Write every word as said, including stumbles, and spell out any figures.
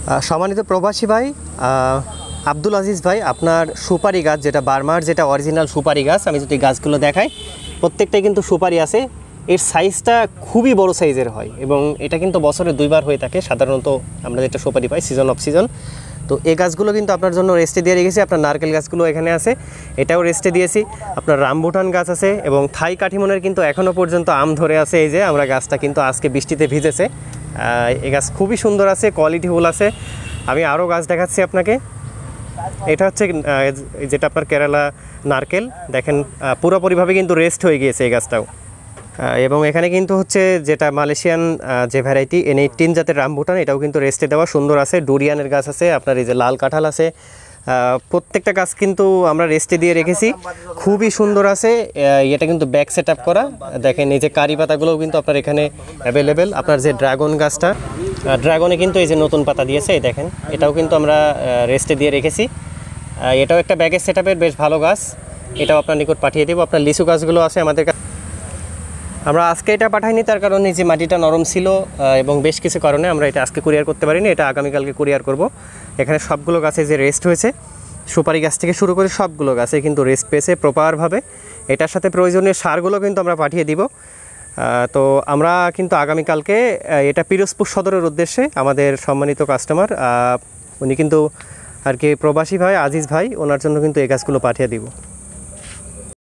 সম্মানিত প্রবাসী ভাই, আব্দুল আজিজ ভাই, আপনার সুপারি গাছ যেটা বার্মার যেটা অরিজিনাল সুপারি গাছ, আমি যদি গাছগুলো দেখাই প্রত্যেকটাই কিন্তু সুপারি আছে। এর সাইজটা খুবই বড় সাইজের হয় এবং এটা কিন্তু বছরে দুইবার হয়ে থাকে সাধারণত আমরা যেটা সুপারি পাই সিজন অফ সিজন। তো এই গাছগুলো কিন্তু আপনার জন্য রেস্টে দিয়ে রেখেছি। আপনার নারকেল গাছগুলো এখানে আছে, এটাও রেস্টে দিয়েছি। আপনার রামবুটান গাছ আছে এবং থাই কাঠিমনের কিন্তু এখনও পর্যন্ত আম ধরে আছে। এই যে আমরা গাছটা কিন্তু আজকে বৃষ্টিতে ভিজেছে। এই গাছ খুবই সুন্দর আছে, কোয়ালিটি ফুল আছে। আমি আরও গাছ দেখাচ্ছি আপনাকে। এটা হচ্ছে যেটা আপনার কেরালা নারকেল, দেখেন পুরোপুরিভাবে কিন্তু রেস্ট হয়ে গিয়েছে এই গাছটাও। এবং এখানে কিন্তু হচ্ছে যেটা মালয়েশিয়ান যে ভ্যারাইটি এন এইটিন জাতের রামবুটান, এটাও কিন্তু রেস্টে দেওয়া সুন্দর আছে। ডুরিয়ানের গাছ আছে, আপনার এই যে লাল কাঁঠাল আছে। প্রত্যেকটা গাছ কিন্তু আমরা রেস্টে দিয়ে রেখেছি, খুবই সুন্দর আছে। এটা কিন্তু ব্যাক সেট আপ করা, দেখেন এই যে কারি পাতাগুলোও কিন্তু আপনার এখানে অ্যাভেলেবেল। আপনার যে ড্রাগন গাছটা, ড্রাগনে কিন্তু এই যে নতুন পাতা দিয়েছে, এই দেখেন এটাও কিন্তু আমরা রেস্টে দিয়ে রেখেছি। এটাও একটা ব্যাগের সেট আপের বেশ ভালো গাছ, এটাও আপনার নিকট পাঠিয়ে দেবো। আপনার লিচু গাছগুলো আছে আমাদের কাছে। আমরা আজকে এটা পাঠাইনি তার কারণে যে মাটিটা নরম ছিল এবং বেশ কিছু কারণে আমরা এটা আজকে কুরিয়ার করতে পারিনি, এটা আগামীকালকে কুরিয়ার করব। এখানে সবগুলো গাছে যে রেস্ট হয়েছে, সুপারি গাছ থেকে শুরু করে সবগুলো গাছে কিন্তু রেস্ট পেয়েছে প্রপারভাবে। এটার সাথে প্রয়োজনীয় সারগুলো কিন্তু আমরা পাঠিয়ে দিব। তো আমরা কিন্তু আগামীকালকে এটা পিরোজপুর সদরের উদ্দেশ্যে আমাদের সম্মানিত কাস্টমার উনি কিন্তু আর কি প্রবাসী ভাই আজিজ ভাই, ওনার জন্য কিন্তু এই গাছগুলো পাঠিয়ে দিব।